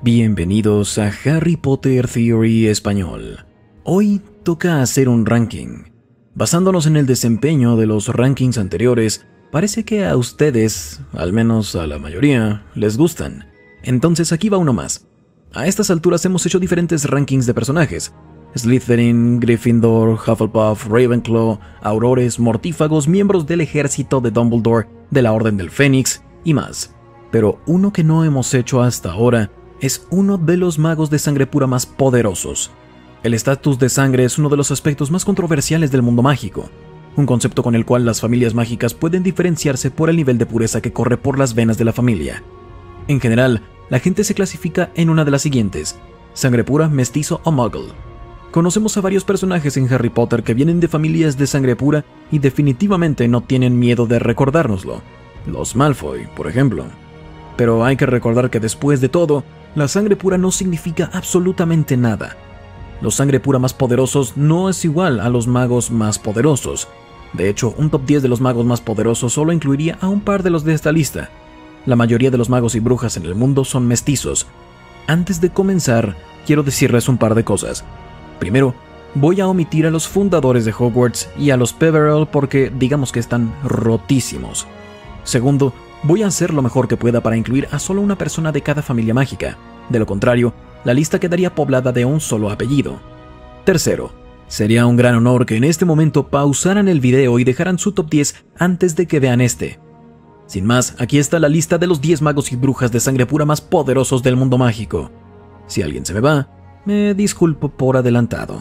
Bienvenidos a Harry Potter Theory Español. Hoy toca hacer un ranking. Basándonos en el desempeño de los rankings anteriores, parece que a ustedes, al menos a la mayoría, les gustan. Entonces aquí va uno más. A estas alturas hemos hecho diferentes rankings de personajes. Slytherin, Gryffindor, Hufflepuff, Ravenclaw, Aurores, Mortífagos, miembros del ejército de Dumbledore, de la Orden del Fénix y más. Pero uno que no hemos hecho hasta ahora es uno de los magos de sangre pura más poderosos. El estatus de sangre es uno de los aspectos más controversiales del mundo mágico, un concepto con el cual las familias mágicas pueden diferenciarse por el nivel de pureza que corre por las venas de la familia. En general, la gente se clasifica en una de las siguientes: sangre pura, mestizo o muggle. Conocemos a varios personajes en Harry Potter que vienen de familias de sangre pura y definitivamente no tienen miedo de recordárnoslo. Los Malfoy, por ejemplo. Pero hay que recordar que después de todo, la sangre pura no significa absolutamente nada. Los sangre pura más poderosos no es igual a los magos más poderosos. De hecho, un top 10 de los magos más poderosos solo incluiría a un par de los de esta lista. La mayoría de los magos y brujas en el mundo son mestizos. Antes de comenzar, quiero decirles un par de cosas. Primero, voy a omitir a los fundadores de Hogwarts y a los Peverell porque digamos que están rotísimos. Segundo, voy a hacer lo mejor que pueda para incluir a solo una persona de cada familia mágica. De lo contrario, la lista quedaría poblada de un solo apellido. Tercero, sería un gran honor que en este momento pausaran el video y dejaran su top 10 antes de que vean este. Sin más, aquí está la lista de los 10 magos y brujas de sangre pura más poderosos del mundo mágico. Si alguien se me va, me disculpo por adelantado.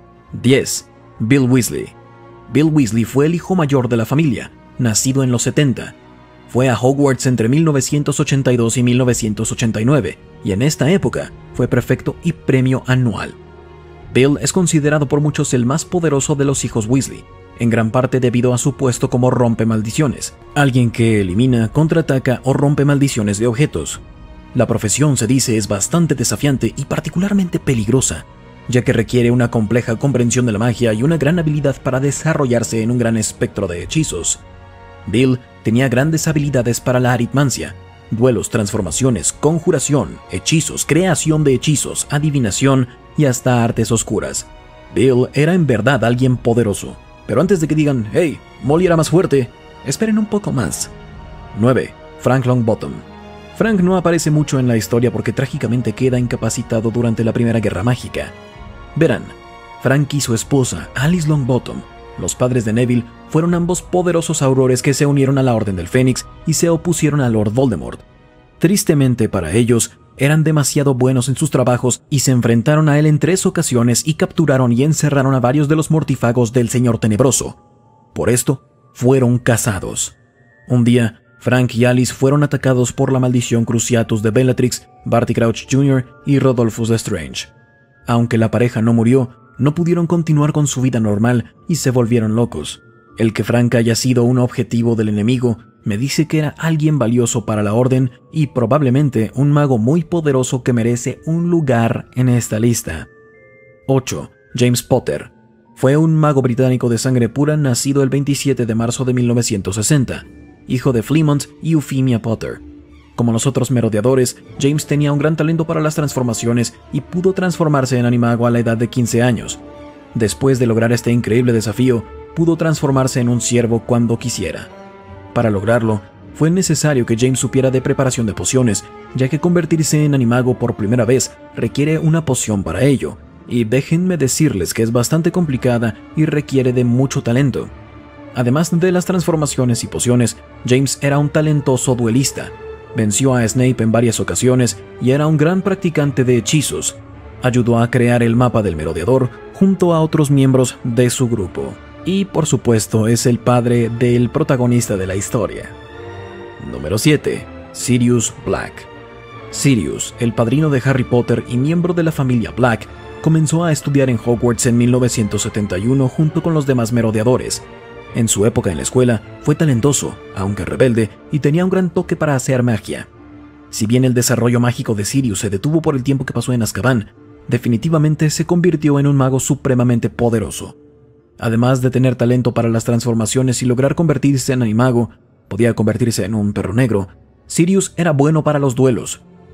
10. Bill Weasley. Bill Weasley fue el hijo mayor de la familia, nacido en los 70. Fue a Hogwarts entre 1982 y 1989, y en esta época fue prefecto y premio anual. Bill es considerado por muchos el más poderoso de los hijos Weasley, en gran parte debido a su puesto como rompemaldiciones, alguien que elimina, contraataca o rompe maldiciones de objetos. La profesión, se dice, es bastante desafiante y particularmente peligrosa, ya que requiere una compleja comprensión de la magia y una gran habilidad para desarrollarse en un gran espectro de hechizos. Bill tenía grandes habilidades para la aritmancia, duelos, transformaciones, conjuración, hechizos, creación de hechizos, adivinación y hasta artes oscuras. Bill era en verdad alguien poderoso. Pero antes de que digan, hey, Molly era más fuerte, esperen un poco más. 9. Frank Longbottom. Frank no aparece mucho en la historia porque trágicamente queda incapacitado durante la Primera Guerra Mágica. Verán, Frank y su esposa, Alice Longbottom, los padres de Neville, fueron ambos poderosos aurores que se unieron a la Orden del Fénix y se opusieron a Lord Voldemort. Tristemente para ellos, eran demasiado buenos en sus trabajos y se enfrentaron a él en 3 ocasiones y capturaron y encerraron a varios de los mortífagos del Señor Tenebroso. Por esto, fueron cazados. Un día, Frank y Alice fueron atacados por la maldición Cruciatus de Bellatrix, Barty Crouch Jr. y Rodolphus Lestrange. Aunque la pareja no murió, no pudieron continuar con su vida normal y se volvieron locos. El que Frank haya sido un objetivo del enemigo me dice que era alguien valioso para la Orden y probablemente un mago muy poderoso que merece un lugar en esta lista. 8. James Potter. Fue un mago británico de sangre pura nacido el 27 de marzo de 1960, hijo de Fleamont y Euphemia Potter. Como los otros merodeadores, James tenía un gran talento para las transformaciones y pudo transformarse en animago a la edad de 15 años. Después de lograr este increíble desafío, pudo transformarse en un ciervo cuando quisiera. Para lograrlo, fue necesario que James supiera de preparación de pociones, ya que convertirse en animago por primera vez requiere una poción para ello, y déjenme decirles que es bastante complicada y requiere de mucho talento. Además de las transformaciones y pociones, James era un talentoso duelista. Venció a Snape en varias ocasiones y era un gran practicante de hechizos. Ayudó a crear el mapa del merodeador junto a otros miembros de su grupo. Y por supuesto es el padre del protagonista de la historia. Número 7. Sirius Black. Sirius, el padrino de Harry Potter y miembro de la familia Black, comenzó a estudiar en Hogwarts en 1971 junto con los demás merodeadores. En su época en la escuela, fue talentoso, aunque rebelde, y tenía un gran toque para hacer magia. Si bien el desarrollo mágico de Sirius se detuvo por el tiempo que pasó en Azkaban, definitivamente se convirtió en un mago supremamente poderoso. Además de tener talento para las transformaciones y lograr convertirse en animago, podía convertirse en un perro negro, Sirius era bueno para los duelos,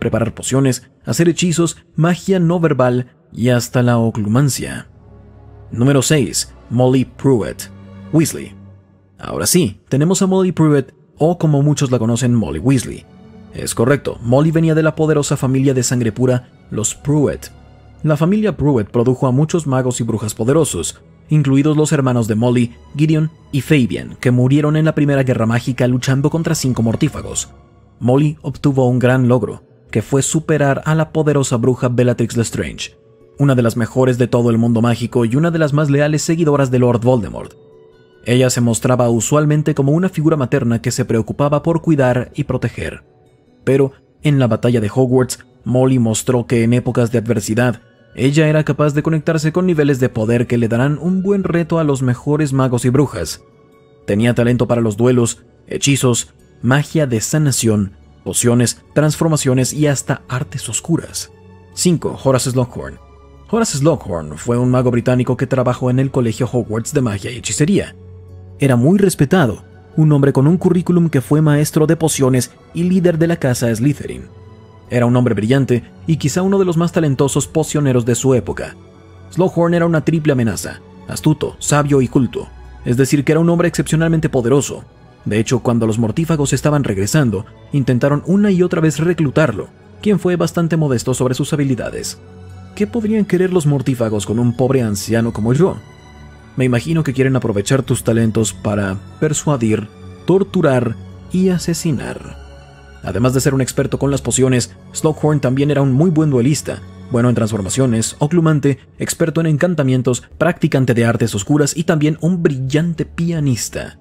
preparar pociones, hacer hechizos, magia no verbal y hasta la oclumancia. Número 6. Molly Pruitt Weasley. Ahora sí, tenemos a Molly Pruitt, o como muchos la conocen, Molly Weasley. Es correcto, Molly venía de la poderosa familia de sangre pura, los Pruitt. La familia Pruitt produjo a muchos magos y brujas poderosos, incluidos los hermanos de Molly, Gideon y Fabian, que murieron en la Primera Guerra Mágica luchando contra 5 mortífagos. Molly obtuvo un gran logro, que fue superar a la poderosa bruja Bellatrix Lestrange, una de las mejores de todo el mundo mágico y una de las más leales seguidoras de Lord Voldemort. Ella se mostraba usualmente como una figura materna que se preocupaba por cuidar y proteger. Pero, en la batalla de Hogwarts, Molly mostró que en épocas de adversidad, ella era capaz de conectarse con niveles de poder que le darán un buen reto a los mejores magos y brujas. Tenía talento para los duelos, hechizos, magia de sanación, pociones, transformaciones y hasta artes oscuras. 5. Horace Slughorn. Horace Slughorn fue un mago británico que trabajó en el Colegio Hogwarts de Magia y Hechicería. Era muy respetado, un hombre con un currículum que fue maestro de pociones y líder de la casa Slytherin. Era un hombre brillante y quizá uno de los más talentosos pocioneros de su época. Slughorn era una triple amenaza: astuto, sabio y culto. Es decir, que era un hombre excepcionalmente poderoso. De hecho, cuando los mortífagos estaban regresando, intentaron una y otra vez reclutarlo, quien fue bastante modesto sobre sus habilidades. ¿Qué podrían querer los mortífagos con un pobre anciano como yo? Me imagino que quieren aprovechar tus talentos para persuadir, torturar y asesinar. Además de ser un experto con las pociones, Slughorn también era un muy buen duelista, bueno en transformaciones, oclumante, experto en encantamientos, practicante de artes oscuras y también un brillante pianista.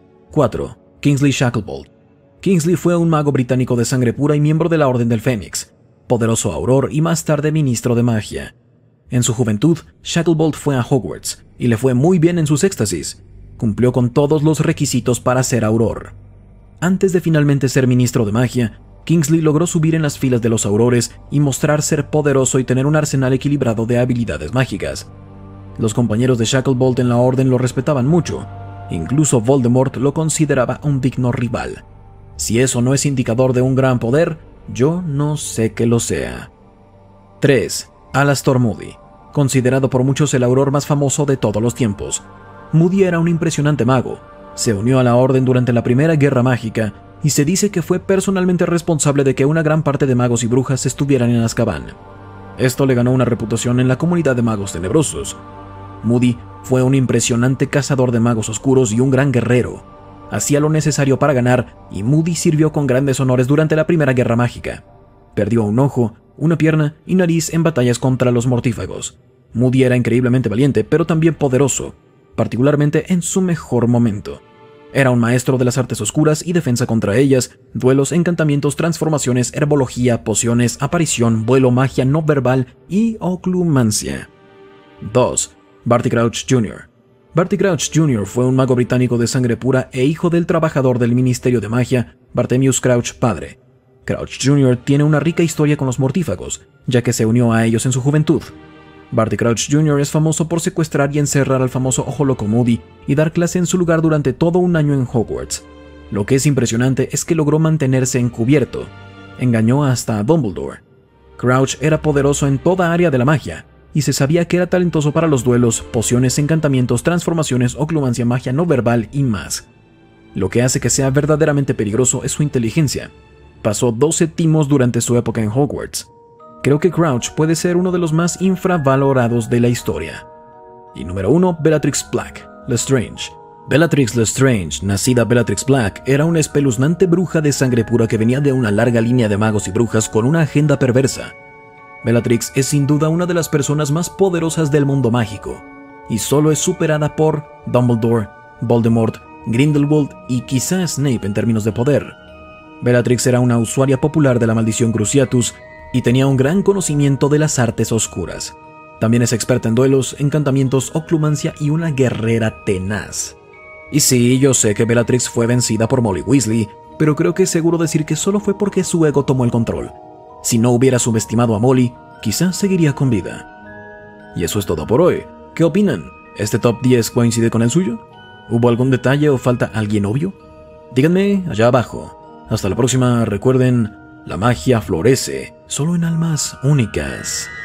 4. Kingsley Shacklebolt. Kingsley fue un mago británico de sangre pura y miembro de la Orden del Fénix, poderoso auror y más tarde ministro de magia. En su juventud, Shacklebolt fue a Hogwarts y le fue muy bien en sus éxtasis. Cumplió con todos los requisitos para ser auror. Antes de finalmente ser ministro de magia, Kingsley logró subir en las filas de los aurores y mostrar ser poderoso y tener un arsenal equilibrado de habilidades mágicas. Los compañeros de Shacklebolt en la orden lo respetaban mucho, incluso Voldemort lo consideraba un digno rival. Si eso no es indicador de un gran poder, yo no sé que lo sea. 3. Alastor Moody. Considerado por muchos el auror más famoso de todos los tiempos. Moody era un impresionante mago. Se unió a la Orden durante la Primera Guerra Mágica y se dice que fue personalmente responsable de que una gran parte de magos y brujas estuvieran en Azkaban. Esto le ganó una reputación en la comunidad de magos tenebrosos. Moody fue un impresionante cazador de magos oscuros y un gran guerrero. Hacía lo necesario para ganar y Moody sirvió con grandes honores durante la Primera Guerra Mágica. Perdió un ojo, una pierna y nariz en batallas contra los mortífagos. Moody era increíblemente valiente, pero también poderoso, particularmente en su mejor momento. Era un maestro de las artes oscuras y defensa contra ellas, duelos, encantamientos, transformaciones, herbología, pociones, aparición, vuelo, magia no verbal y oclumancia. 2. Barty Crouch Jr. Barty Crouch Jr. fue un mago británico de sangre pura e hijo del trabajador del Ministerio de Magia, Bartemius Crouch padre. Crouch Jr. tiene una rica historia con los mortífagos, ya que se unió a ellos en su juventud. Barty Crouch Jr. es famoso por secuestrar y encerrar al famoso Ojo Loco Moody y dar clase en su lugar durante todo un año en Hogwarts. Lo que es impresionante es que logró mantenerse encubierto. Engañó hasta a Dumbledore. Crouch era poderoso en toda área de la magia, y se sabía que era talentoso para los duelos, pociones, encantamientos, transformaciones, oclumancia, magia no verbal y más. Lo que hace que sea verdaderamente peligroso es su inteligencia. Pasó 12 timos durante su época en Hogwarts. Creo que Crouch puede ser uno de los más infravalorados de la historia. Y número 1, Bellatrix Black Lestrange. Bellatrix Lestrange, nacida Bellatrix Black, era una espeluznante bruja de sangre pura que venía de una larga línea de magos y brujas con una agenda perversa. Bellatrix es sin duda una de las personas más poderosas del mundo mágico, y solo es superada por Dumbledore, Voldemort, Grindelwald y quizá Snape en términos de poder. Bellatrix era una usuaria popular de la maldición Cruciatus y tenía un gran conocimiento de las artes oscuras. También es experta en duelos, encantamientos, oclumancia y una guerrera tenaz. Y sí, yo sé que Bellatrix fue vencida por Molly Weasley, pero creo que es seguro decir que solo fue porque su ego tomó el control. Si no hubiera subestimado a Molly, quizás seguiría con vida. Y eso es todo por hoy. ¿Qué opinan? ¿Este top 10 coincide con el suyo? ¿Hubo algún detalle o falta alguien obvio? Díganme allá abajo. Hasta la próxima, recuerden, la magia florece solo en almas únicas.